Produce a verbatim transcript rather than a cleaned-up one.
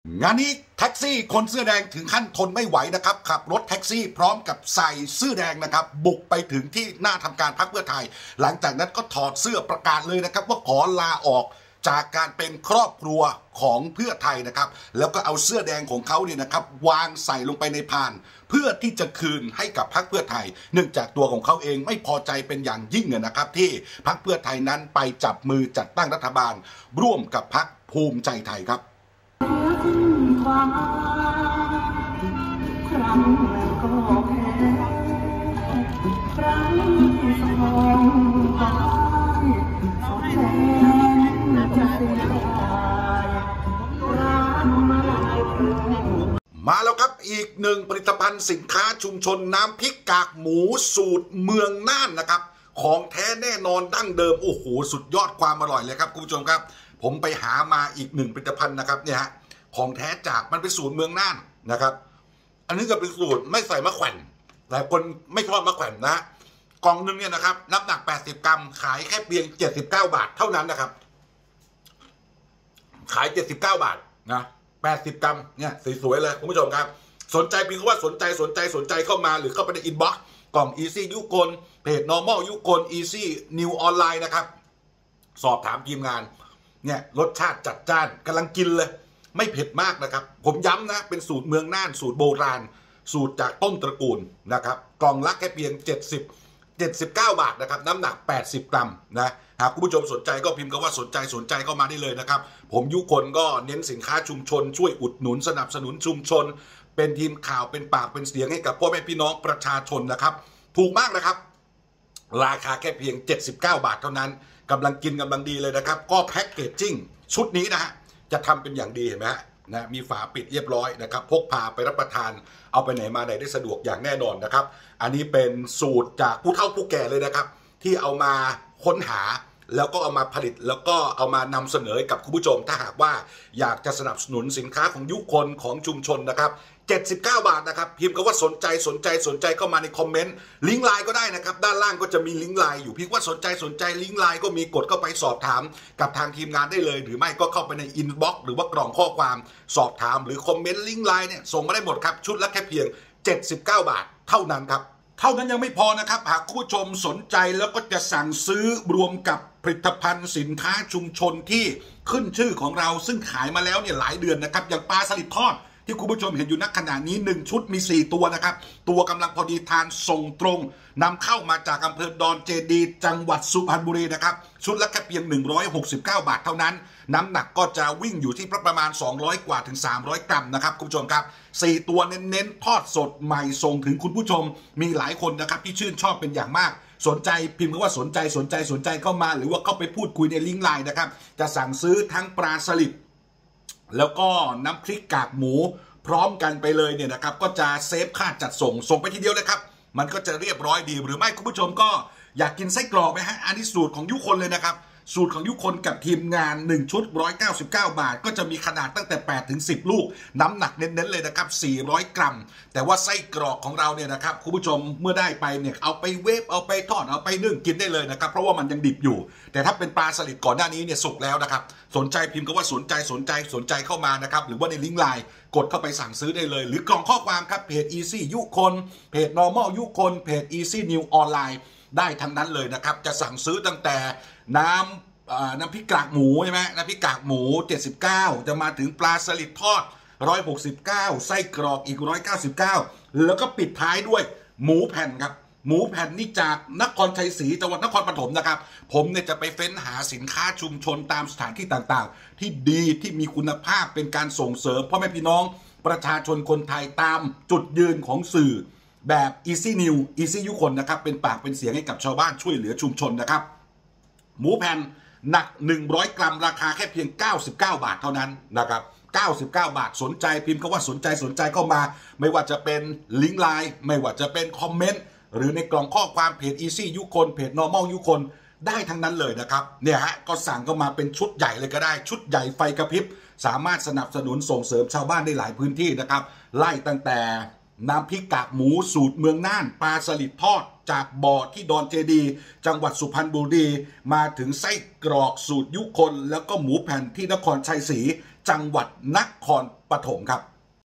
งานนี้แท็กซี่คนเสื้อแดงถึงขั้นทนไม่ไหวนะครับขับรถแท็กซี่พร้อมกับใส่เสื้อแดงนะครับบุกไปถึงที่หน้าทำการพรรคเพื่อไทยหลังจากนั้นก็ถอดเสื้อประกาศเลยนะครับว่าขอลาออกจากการเป็นครอบครัวของเพื่อไทยนะครับแล้วก็เอาเสื้อแดงของเขาเนี่ยนะครับวางใส่ลงไปในพานเพื่อที่จะคืนให้กับพรรคเพื่อไทยเนื่องจากตัวของเขาเองไม่พอใจเป็นอย่างยิ่งนะครับที่พรรคเพื่อไทยนั้นไปจับมือจัดตั้งรัฐบาลร่วมกับพรรคภูมิใจไทยครับความครั้งแล้วก็แพ้ครั้งสองก็สองแสนจะเสียดายรักมาหลายครั้งมาแล้วครับอีกหนึ่งผลิตภัณฑ์สินค้าชุมชนน้ำพริกกากหมูสูตรเมืองน่านนะครับของแท้แน่นอนดั้งเดิมโอ้โหสุดยอดความอร่อยเลยครับคุณผู้ชมครับผมไปหามาอีกหนึ่งผลิตภัณฑ์นะครับเนี่ยฮะของแท้จากมันเป็นสูตรเมืองน่านนะครับอันนี้ก็เป็นสูตรไม่ใส่มะแขวนหลายคนไม่ชอบมะแขวนนะกล่องนึงเนี่ยนะครับน้ำหนักแปดสิบกรัมขายแค่เพียงเจ็ดสิบเก้าบาทเท่านั้นนะครับขายเจ็ดสิบเก้าบาทนะแปดสิบกรัมเนี่ยสวยๆเลยคุณผู้ชมครับสนใจเพียงว่าสนใจสนใจสนใจเข้ามาหรือเข้าไปในอินบ็อกซ์กล่อง Easy ยุคน เพจ Normal ยุคน Easy New ออนไลน์นะครับสอบถามทีมงานเนี่ยรสชาติจัดจ้านกำลังกินเลยไม่เผ็ดมากนะครับผมย้ำนะเป็นสูตรเมืองน่านสูตรโบราณสูตรจากต้นตระกูลนะครับกล่องละแค่เพียงเจ็ดสิบ เจ็ดสิบเก้าบาทนะครับน้ำหนักแปดสิบกรัมนะหากคุณผู้ชมสนใจก็พิมพ์คำว่าสนใจสนใจเข้ามาได้เลยนะครับผมยุคนก็เน้นสินค้าชุมชนช่วยอุดหนุนสนับสนุนชุมชนเป็นทีมข่าวเป็นปากเป็นเสียงให้กับพ่อแม่พี่น้องประชาชนนะครับถูกมากนะครับราคาแค่เพียงเจ็ดสิบเก้าบาทเท่านั้นกำลังกินกำลังดีเลยนะครับก็แพ็กเกจจิ้งชุดนี้นะฮะจะทำเป็นอย่างดีเห็นไหมฮะนะมีฝาปิดเรียบร้อยนะครับพกพาไปรับประทานเอาไปไหนมาไหนได้สะดวกอย่างแน่นอนนะครับอันนี้เป็นสูตรจากผู้เฒ่าผู้แก่เลยนะครับที่เอามาค้นหาแล้วก็เอามาผลิตแล้วก็เอามานำเสนอกับคุณผู้ชมถ้าหากว่าอยากจะสนับสนุนสินค้าของยุคนของชุมชนนะครับเจ็ดสิบเก้าบาทนะครับพิมพ์คำว่าสนใจสนใจสนใจเข้ามาในคอมเมนต์ลิงก์ไลน์ก็ได้นะครับด้านล่างก็จะมีลิงก์ไลน์อยู่พิมพ์ว่าสนใจสนใจลิงก์ไลน์ก็มีกดเข้าไปสอบถามกับทางทีมงานได้เลยหรือไม่ก็เข้าไปในอินบ็อกซ์หรือว่ากล่องข้อความสอบถามหรือคอมเมนต์ลิงก์ไลน์เนี่ยส่งมาได้หมดครับชุดละแค่เพียงเจ็ดสิบเก้าบาทเท่านั้นครับเท่านั้นยังไม่พอนะครับหากคุณผู้ชมสนใจแล้วก็จะสั่งซื้อรวมกับผลิตภัณฑ์สินค้าชุมชนที่ขึ้นชื่อของเราซึ่งขายมาแล้วเนี่ยหลายเดือนนะครับอย่างปลาสลิดทอดที่คุณผู้ชมเห็นอยู่ณขณะนี้หนึ่งชุดมีสี่ตัวนะครับตัวกำลังพอดีทานส่งตรงนำเข้ามาจากอำเภอดอนเจดีจังหวัดสุพรรณบุรีนะครับชุดละแค่เพียงหนึ่งร้อยหกสิบเก้าบาทเท่านั้นน้ำหนักก็จะวิ่งอยู่ที่ประมาณสองร้อยกว่าถึงสามร้อยกรัมนะครับคุณผู้ชมครับสี่ตัวเน้นๆทอดสดใหม่ส่งถึงคุณผู้ชมมีหลายคนนะครับที่ชื่นชอบเป็นอย่างมากสนใจพิมพ์คำว่าสนใจสนใจสนใจเข้ามาหรือว่าเข้าไปพูดคุยในลิงก์ไลน์นะครับจะสั่งซื้อทั้งปลาสลิดแล้วก็น้ำพริกกากหมูพร้อมกันไปเลยเนี่ยนะครับก็จะเซฟค่าจัดส่งส่งไปทีเดียวเลยครับมันก็จะเรียบร้อยดีหรือไม่คุณผู้ชมก็อยากกินไส้กรอกไหมฮะอันนี้สูตรของยุคนเลยนะครับสูตรของยุคนกับทีมงานหนึ่งชุดหนึ่งร้อยเก้าสิบเก้าบาทก็จะมีขนาดตั้งแต่แปดถึงสิบลูกน้ำหนักเน้นๆเลยนะครับสี่ร้อยกรัมแต่ว่าไส้กรอกของเราเนี่ยนะครับคุณผู้ชมเมื่อได้ไปเนี่ยเอาไปเวฟเอาไปทอดเอาไปนึ่งกินได้เลยนะครับเพราะว่ามันยังดิบอยู่แต่ถ้าเป็นปลาสลิดก่อนหน้านี้เนี่ยสุกแล้วนะครับสนใจพิมพ์คำว่าสนใจสนใจสนใจเข้ามานะครับหรือว่าในลิงก์ไลน์กดเข้าไปสั่งซื้อได้เลยหรือกล่องข้อความครับเพจ Easy ยุคนเพจ Normal ยุคนเพจ Easy New ออนไลน์ได้ทั้งนั้นเลยนะครับจะสั่งซื้อตั้งแต่น้ำน้ำพริกกากหมูใช่ไหมน้ำพริกกากหมูเจ็ดสิบเก้าจะมาถึงปลาสลิดทอดหนึ่งร้อยหกสิบเก้าไส้กรอกอีกหนึ่งร้อยเก้าสิบเก้าแล้วก็ปิดท้ายด้วยหมูแผ่นครับหมูแผ่นนี่จากนครชัยศรีจังหวัดนครปฐมนะครับผมเนี่ยจะไปเฟ้นหาสินค้าชุมชนตามสถานที่ต่างๆที่ดีที่มีคุณภาพเป็นการส่งเสริมพ่อแม่พี่น้องประชาชนคนไทยตามจุดยืนของสื่อแบบ Easy New Easy ยุคนนะครับเป็นปากเป็นเสียงให้กับชาวบ้านช่วยเหลือชุมชนนะครับหมูแผ่นหนักหนึ่งร้อยกรัมราคาแค่เพียงเก้าสิบเก้าบาทเท่านั้นนะครับเก้าสิบเก้าบาทสนใจพิมพ์คำว่าสนใจสนใจเข้ามาไม่ว่าจะเป็นลิงก์ไลน์ไม่ว่าจะเป็นคอมเมนต์หรือในกล่องข้อความเพจ Easy ยุคนเพจ Normal ยุคนได้ทั้งนั้นเลยนะครับเนี่ยฮะก็สั่งเข้ามาเป็นชุดใหญ่เลยก็ได้ชุดใหญ่ไฟกระพริบสามารถสนับสนุนส่งเสริมชาวบ้านได้หลายพื้นที่นะครับไล่ตั้งแต่น้ำพริกกากหมูสูตรเมืองน่านปลาสลิดทอดจากบ่อที่ดอนเจดีจังหวัดสุพรรณบุรีมาถึงไส้กรอกสูตรยุคนแล้วก็หมูแผ่นที่นครชัยศรีจังหวัดนครปฐมครับ